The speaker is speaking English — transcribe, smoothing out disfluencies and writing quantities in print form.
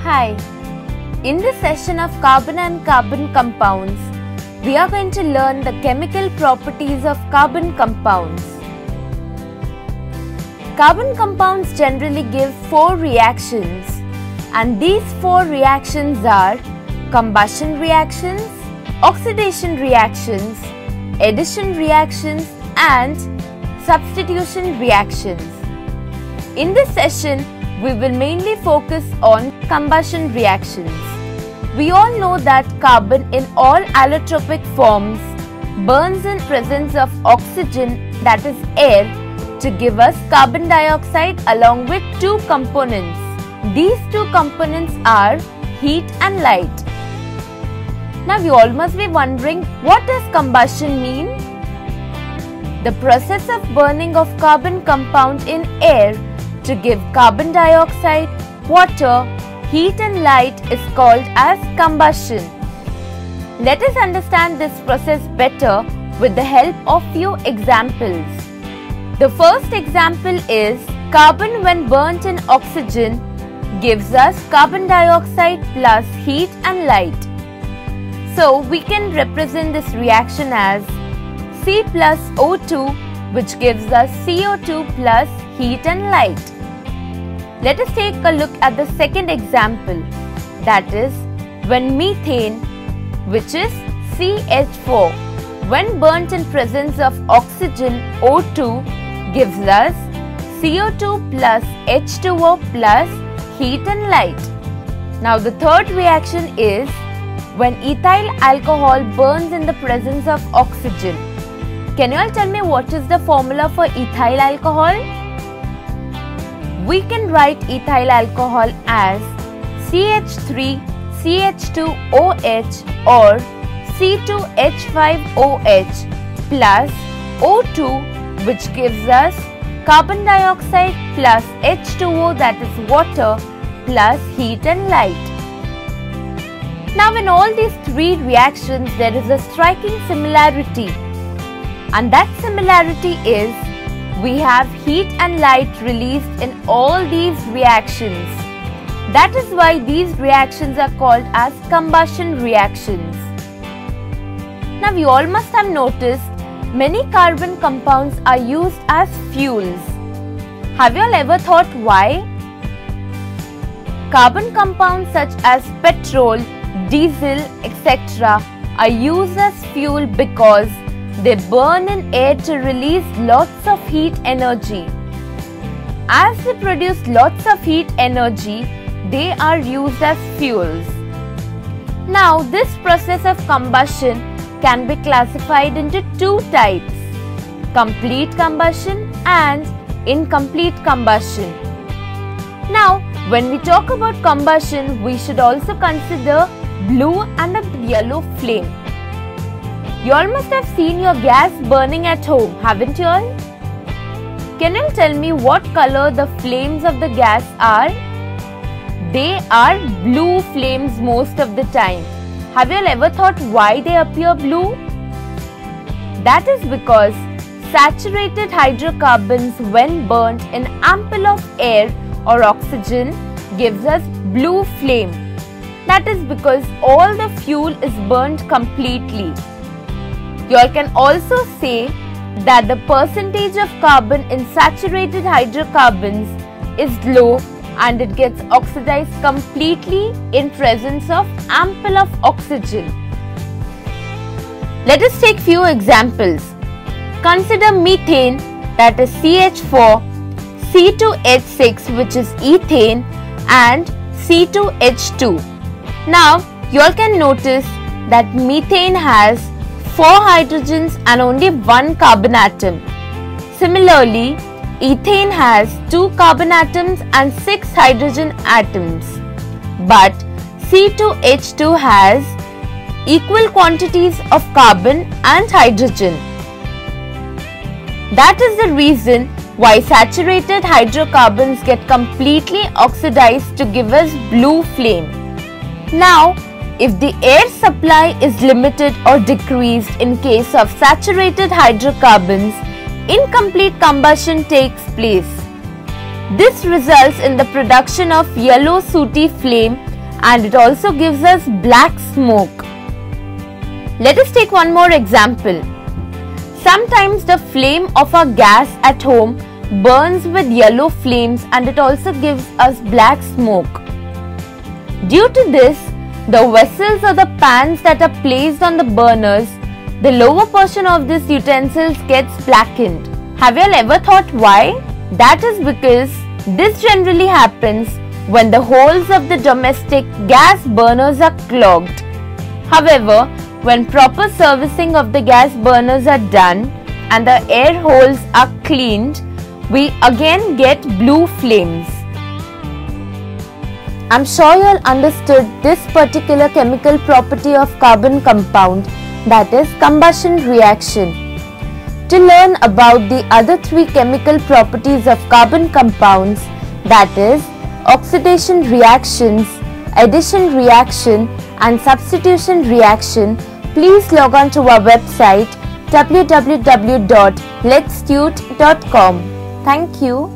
Hi, in this session of carbon and carbon compounds, we are going to learn the chemical properties of carbon compounds. Carbon compounds generally give 4 reactions, and these 4 reactions are combustion reactions, oxidation reactions, addition reactions, and substitution reactions. In this session, we will mainly focus on combustion reactions. We all know that carbon in all allotropic forms burns in presence of oxygen, that is air, to give us carbon dioxide along with 2 components. These 2 components are heat and light. Now you all must be wondering, what does combustion mean? The process of burning of carbon compound in air to give carbon dioxide, water, heat and light is called as combustion. Let us understand this process better with the help of few examples. The first example is carbon when burnt in oxygen gives us carbon dioxide plus heat and light. So we can represent this reaction as C plus O2, which gives us CO2 plus heat and light. Let us take a look at the second example, that is when methane, which is CH4, when burnt in presence of oxygen O2 gives us CO2 plus H2O plus heat and light. Now the third reaction is when ethyl alcohol burns in the presence of oxygen. Can you all tell me what is the formula for ethyl alcohol? We can write ethyl alcohol as CH3 CH2OH or C2H5OH plus O2, which gives us carbon dioxide plus H2O, that is water, plus heat and light. Now in all these 3 reactions there is a striking similarity, and that similarity is we have heat and light released in all these reactions. That is why these reactions are called as combustion reactions. Now you all must have noticed many carbon compounds are used as fuels. Have you all ever thought why? Carbon compounds such as petrol, diesel, etc. are used as fuel because they burn in air to release lots of heat energy. As they produce lots of heat energy, they are used as fuels. Now this process of combustion can be classified into 2 types, complete combustion and incomplete combustion. Now when we talk about combustion, we should also consider blue and a yellow flame. You all must have seen your gas burning at home, haven't you all? Can you tell me what color the flames of the gas are? They are blue flames most of the time. Have you all ever thought why they appear blue? That is because saturated hydrocarbons when burnt in ample of air or oxygen gives us blue flame. That is because all the fuel is burnt completely. You all can also say that the percentage of carbon in saturated hydrocarbons is low and it gets oxidized completely in presence of ample of oxygen. Let us take few examples. Consider methane, that is CH4, C2H6, which is ethane, and C2H2. Now you all can notice that methane has 4 hydrogens and only 1 carbon atom. Similarly, ethane has 2 carbon atoms and 6 hydrogen atoms. But C2H2 has equal quantities of carbon and hydrogen. That is the reason why saturated hydrocarbons get completely oxidized to give us blue flame. Now, if the air supply is limited or decreased in case of saturated hydrocarbons, incomplete combustion takes place. This results in the production of yellow sooty flame and it also gives us black smoke. Let us take one more example. Sometimes the flame of a gas at home burns with yellow flames and it also gives us black smoke. Due to this, the vessels or the pans that are placed on the burners, the lower portion of these utensils gets blackened. Have you all ever thought why? That is because this generally happens when the holes of the domestic gas burners are clogged. However, when proper servicing of the gas burners are done and the air holes are cleaned, we again get blue flames. I'm sure you all understood this particular chemical property of carbon compound, that is combustion reaction. To learn about the other three chemical properties of carbon compounds, that is oxidation reactions, addition reaction and substitution reaction, please log on to our website www.letstute.com. Thank you.